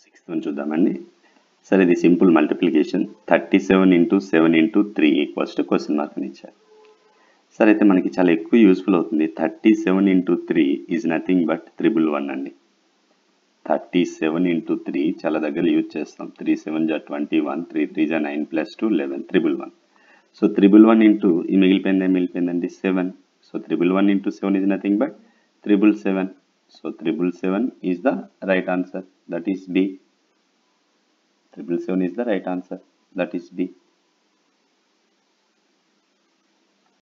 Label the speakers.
Speaker 1: Sixth one చూద్దామండి. సరే, ఇది simple multiplication. 37 into 7 into 3 equals to question mark అని ఇచ్చారు. సరే, అయితే మనకి చాలా ఎక్కువ యూస్ఫుల్ అవుతుంది. 37 ఇంటూ 3 ఈజ్ నథింగ్ బట్ 111 అండి. 37 ఇంటూ 3 చాలా దగ్గర యూజ్ చేస్తాం. 3 7 జా 21, 3 3 జా 9 ప్లస్ 2 11, 111. సో 111 ఇంటూ ఈ మిగిలిపోయిందండి 7. So 111 into 7 is nothing but 777. So 777 is the right answer, that is B. 777 is the right answer, that is B.